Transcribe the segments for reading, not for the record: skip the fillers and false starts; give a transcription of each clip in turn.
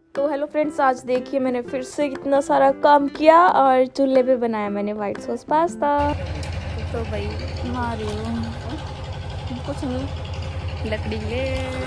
तो hello friends, आज देखिए मैंने फिर से कितना सारा काम किया और चूल्हे पे बनाया मैंने वाइट सॉस पास्ता। तो भाई मारी कुछ नहीं, लकड़ी ले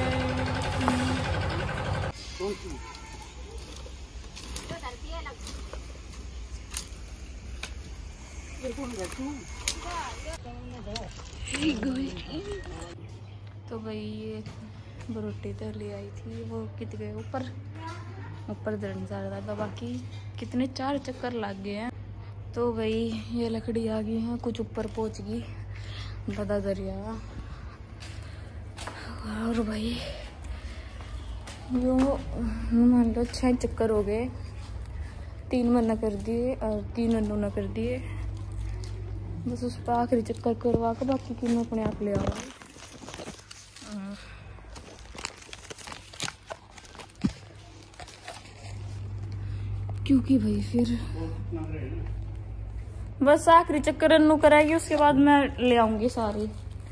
तो भाई ये रोटी तो ले आई थी, वो कित गए ऊपर दरन जा रहा था, बाकी कितने 4 चक्कर लग गए हैं। तो भाई ये लकड़ी आ गई है, कुछ ऊपर पहुंच गई दादा दरिया। और भाई जो मान लो 6 चक्कर हो गए, 3 मना कर दिए और 3 अनोना कर दिए। बस उस पर आखिरी चक्कर करवा के बाकी की मैं अपने आप ले आऊँगी। क्योंकि भाई फिर बस आखिरी चक्कर अनु कराएगी, उसके बाद मैं ले आऊंगी सारी।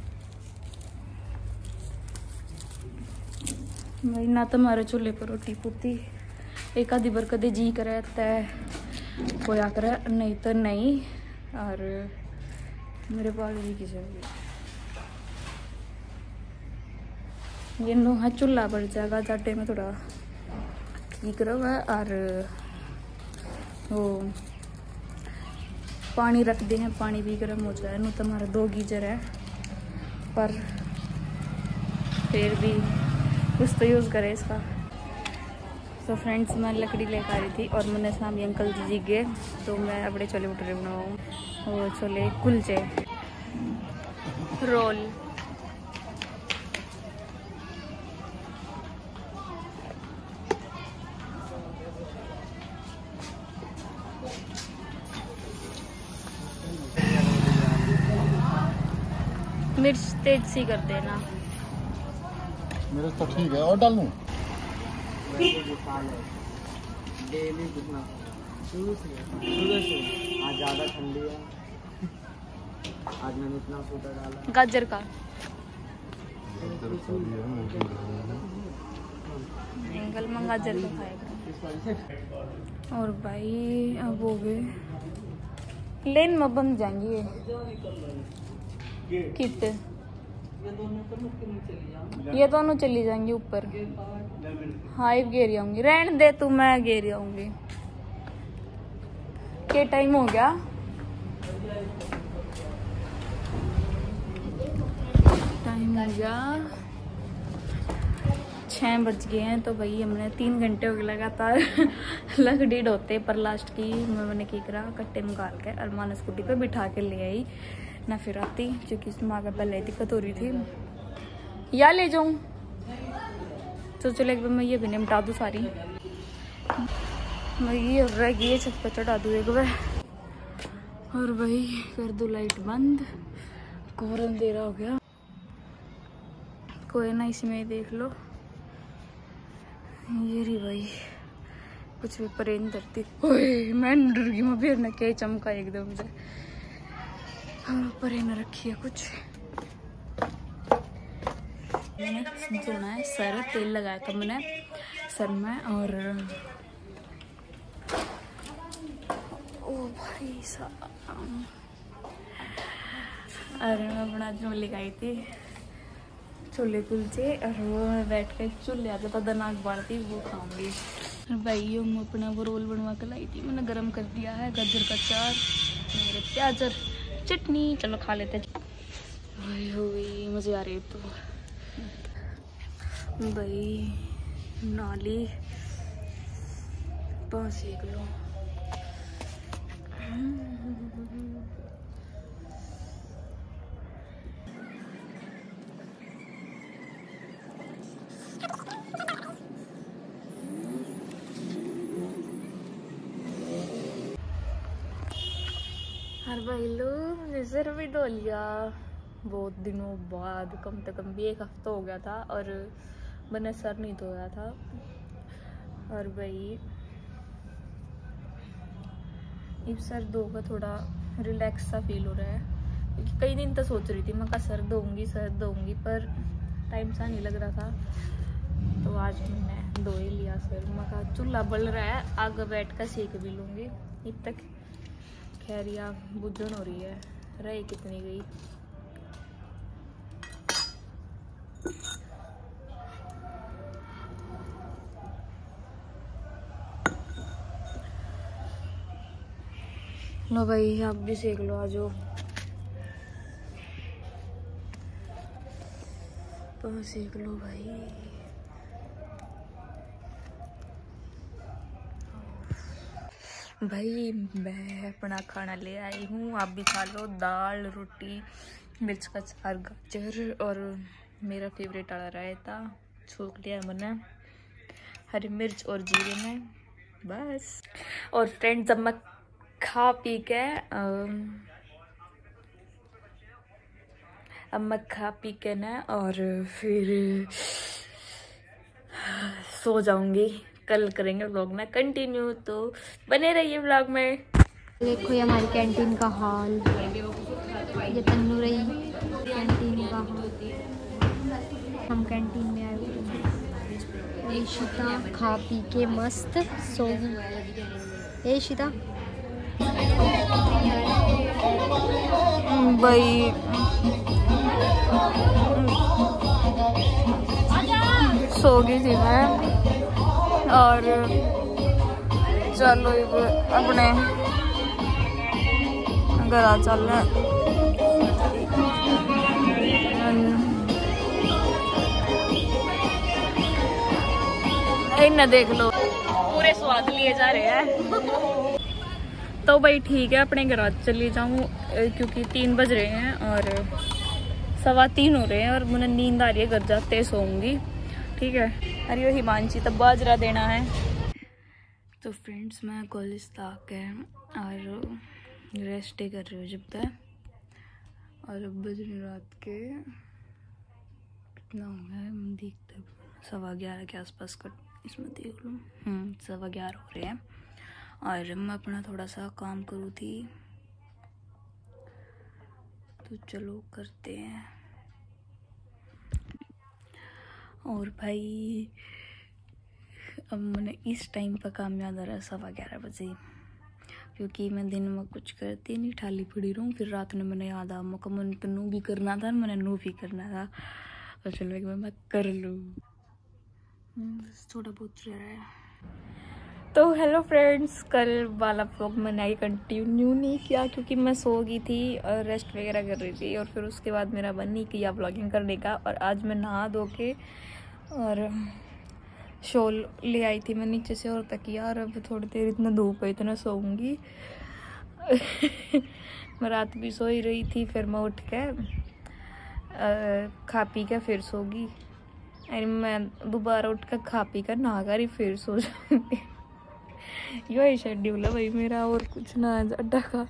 भाई ना तो हमारे चूल्हे पर रोटी पुती एक आधी बार कदे जी करे तय कोया करे, नहीं तो नहीं। और मेरे पास भी किसी ये नो है चूल्हा बढ़ जाएगा जाटे में थोड़ा ठीक रहा। और वो पानी रख दे हैं, पानी भी गर्म हो जाए। नो तो हमारा 2 गीजर है, पर फिर भी कुछ तो यूज़ करे इसका। तो फ्रेंड्स मैं लकड़ी लेकर आ रही थी और मैंने सामने अंकल जी गए, तो मैं अपने छोले भटूरे बनाऊँ, वो छोले कुलचे रोल। मिर्च तेज सी कर देना। मिर्च तो ठीक है, और डाल दूं? आज ज़्यादा ठंडी है, आज मैंने इतना सोडा डाला। गाजर का एंगल में गाजर का खाएगा। और भाई अब हो गए लेन में बन जाएंगे कित, ये दोनों चली जाएंगी ऊपर। हाँ एक गेरी आऊंगी, रहने दे तू, मैं गेरी आऊंगी। क्या टाइम हो गया? टाइम हो गया 6 बज गए हैं। तो भाई हमने 3 घंटे हो गए लगातार लकड़ी ढोते, पर लास्ट की मैंने की करा कट्टे निकाल के अरमान स्कूटी पे बिठा के ले आई ना, फिर आती क्योंकि इसमें आगे पहले दिक्कत हो रही थी। या ले जाऊं तो चलो एक बार मैं ये भी निपटा दूँ सारी। मैं ये रह गई छत पर चढ़ा दूँ एक बार। और भाई कर दो लाइट बंद, कोहरा अंधेरा हो गया। कोई ना इसी में ही देख लो। ये रही भाई कुछ भी परेन धरती। ओए मैं डर गई, मैं फिर न के चमका एकदम से। परेन रखी है कुछ। मैंने धोना है सर, तेल लगाया था मैंने सर में। और ओ भाई साहब, अरे मैं बना चूल्हे लगाई थी, छोले कुलचे। और वो बैठ कर चूल्हे आता था दनाक बाढ़ती, वो खाऊंगी। भाई मैं अपना वो रोल बनवा कर लाई थी, मैंने गरम कर दिया है। गाजर का चार, मेरे प्याजर चटनी, चलो खा लेते। भाई हो गई, मजे आ रही है। तो भाई नाली पाँच सेक लो। हर भाई लो सिर भी धो लिया बहुत दिनों बाद, कम से कम भी 1 हफ्ता हो गया था और मैंने सर नहीं धोया था। और भाई इस सर धो का थोड़ा रिलैक्स सा फील हो रहा है, क्योंकि कई दिन तो सोच रही थी मैं का सर धोऊंगी, पर टाइम सा नहीं लग रहा था। तो आज मैंने धो ही लिया सर। मैं चूल्हा बल रहा है, आगे बैठ कर सेक भी लूँगी। इब तक खैरिया बुझन हो रही है। रही कितनी गई। लो भाई आप भी सेक लो, आज तो सेक लो भाई। भाई मैं अपना खाना ले आई हूँ, आप भी खा लो। दाल, रोटी, मिर्च का अचार, गाजर और मेरा फेवरेट आला रायता। छोक लिया मैंने हरी मिर्च और जीरे में, बस। और फ्रेंड्स जब मैं खा पी के ना और फिर सो जाऊंगी। कल करेंगे व्लॉग में कंटिन्यू, तो बने रहिए व्लॉग में। देखो ये हमारी कैंटीन का हाल, ये तन्नू रही कैंटीन का हाल। हम कैंटीन में आए हुए हैं। ईशिता खा पी के मस्त सो गई। ईशिता भाई सो गई थी मैं, और चलो अपने घर आ चल न देख लो पूरे स्वाद लिए जा रहे हैं। तो भाई ठीक है, अपने घर चली जाऊँ क्योंकि 3 बज रहे हैं और 3:15 हो रहे हैं और मुझे नींद आ रही है। घर जाते सोऊंगी, ठीक है। अरे वो हिमांशी तब बाजरा देना है। तो फ्रेंड्स मैं कॉलेज तक है और रेस्ट ही कर रही हूँ जब तक। और अब बज रही रात के कितना हो गया देखते 11:15 के आसपास का, इसमें देख लूँ 11:15 हो रहे हैं। और मैं अपना थोड़ा सा काम करूँ थी, तो चलो करते हैं। और भाई अब मैंने इस टाइम पर काम याद आ रहा है 11:15 बजे, क्योंकि मैं दिन में कुछ करती नहीं, ठाली पड़ी रहूँ। फिर रात में मैंने याद आ मौका मन तो नू भी करना था, मैंने नू भी करना था, और चलो एक बार मैं कर लूँ। बस थोड़ा बहुत रह रहा है। तो हेलो फ्रेंड्स, कल वाला व्लॉग मैंने आगे कंटिन्यू नहीं किया क्योंकि मैं सो गई थी और रेस्ट वगैरह कर रही थी, और फिर उसके बाद मेरा मन नहीं किया व्लॉगिंग करने का। और आज मैं नहा धो के और शॉल ले आई थी मैं नीचे से और तकिया, और अब थोड़ी देर इतना धूप है इतना सोऊंगी। मैं रात भी सो ही रही थी, फिर मैं उठ के खा पी के फिर सोगी। अरे मैं दोबारा उठ कर खा पी कर नहा कर ही फिर सो जाऊंगी। यही शेड्यूल है भाई मेरा, और कुछ ना अड्डा का।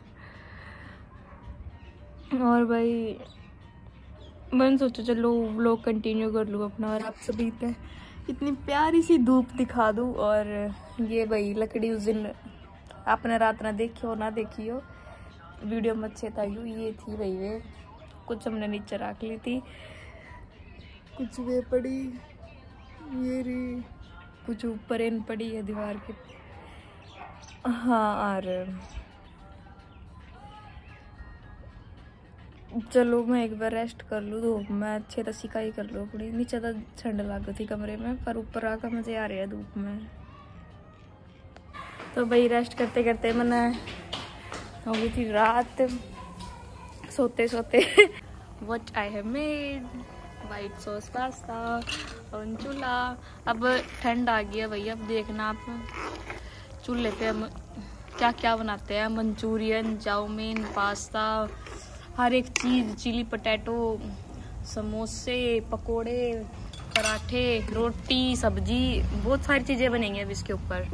और भाई मैंने सोचा चलो व्लॉग कंटिन्यू कर लूँ अपना, और आप सभी पे इतनी प्यारी सी धूप दिखा दूँ। और ये भाई लकड़ी उस दिन आपने रात ना देखी हो ना देखी हो, वीडियो में अच्छे था ये थी भाई, वे कुछ हमने नीचे रख ली थी, कुछ वे पड़ी ये रही, कुछ ऊपर इन पड़ी है दीवार के। हाँ, और चलो मैं एक बार रेस्ट कर लूँ, धूप में अच्छे तरह सिकाई कर लूँ अपनी। नीचे तो ठंड लग थी कमरे में, पर ऊपर आकर मजे आ रहे हैं धूप में। तो भाई रेस्ट करते करते मैंने हो गई थी रात, सोते सोते। What I have made white sauce pasta और चूल्हा। अब ठंड आ गई है भैया, अब देखना आप चूल्हे पे हम क्या क्या बनाते हैं। मंचूरियन, चाउमीन, पास्ता, हर एक चीज़, चिली पटेटो, समोसे, पकोड़े, पराठे, रोटी, सब्जी, बहुत सारी चीज़ें बनेंगी अब इसके ऊपर।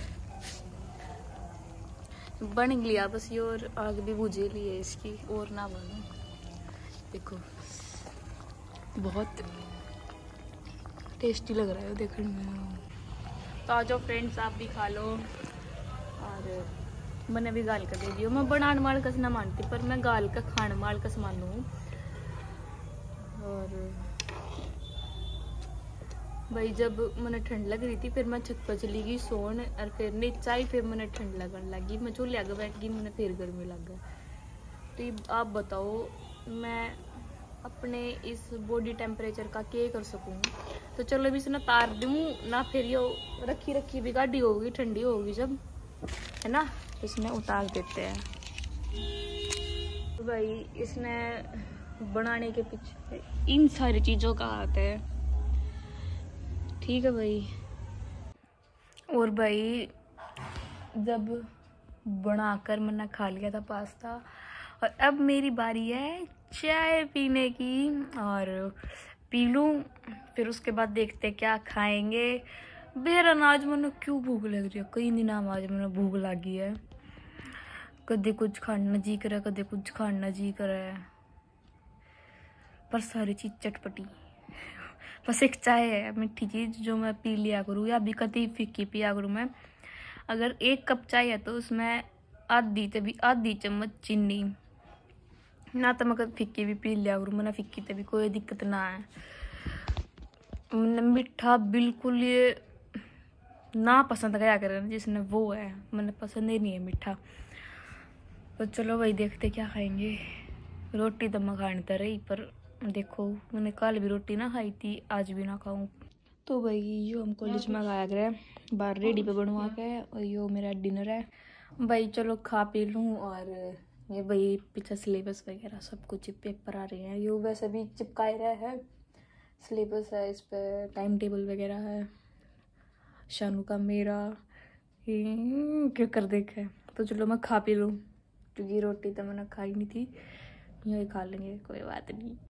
बन लिया बस ये, और आग भी बुझे ली है इसकी, और ना बनो। देखो बहुत टेस्टी लग रहा है देखने में। तो आ जाओ फ्रेंड्स, आप भी खा लो। और मैंने भी गाल कर दे दियो, मैं बनाने माल कस ना मानती, पर मैं गाल का खाने माल कस मानू। और भाई जब मैंने ठंड लग रही थी फिर मैं छत पर चली गई सोन और फिर नीचे आई फिर मैंने ठंड लगने लगी, मैं चूल्हे आगे बैठ गई, मैंने फिर गर्मी लग गई। तो आप बताओ मैं अपने इस बॉडी टेम्परेचर का क्या कर सकूँ। तो चलो अभी इसे तार दूँ ना, फिर ये रखी रखी भी गाड़ी होगी ठंडी होगी जब, है ना, इसमें उतार देते हैं। तो भाई इसने बनाने के पीछे इन सारी चीज़ों का हाथ है, ठीक है भाई। और भाई जब बनाकर मैंने खा लिया था पास्ता और अब मेरी बारी है चाय पीने की, और पी लूँ फिर उसके बाद देखते क्या खाएंगे। बेहरन आज मैंने क्यों भूख लग रही है, कई दिन आज मैंने भूख लगी है, कदे कुछ खाना जी करे कदे कुछ खाना जी करे, पर सारी चीज़ चटपटी। बस एक चाय है मीठी चीज़ जो मैं पी लिया करूँ, या भी कभी फीकी पिया करूँ मैं। अगर 1 कप चाय है तो उसमें आधी चम्मच चीनी, ना तो मैं फीकी भी पी लिया करूँ, मैंने फीकी तो भी कोई दिक्कत ना है। मैंने मीठा बिल्कुल ये ना पसंद गया करें जिसने वो है, मैंने पसंद ही नहीं है मीठा। तो चलो भाई देखते क्या खाएंगे। रोटी तो मैं खानी तो रही, पर देखो मैंने कल भी रोटी ना खाई थी, आज भी ना खाऊं। तो भाई यो हम कॉलेज में खाया करे बाहर रेडी पे बनवा के, और यो मेरा डिनर है भाई। चलो खा पी लूँ। और ये भाई पीछे सिलेबस वगैरह सब कुछ पेपर आ रहे हैं, यो वैसे भी चिपकाए रहे हैं, सिलेबस है इस पर, टाइम टेबल वगैरह है, शानू का मेरा क्यों कर देखे। तो चलो मैं खा पी लूँ, क्योंकि रोटी तो मैंने खाई नहीं थी, यही खा लेंगे कोई बात नहीं।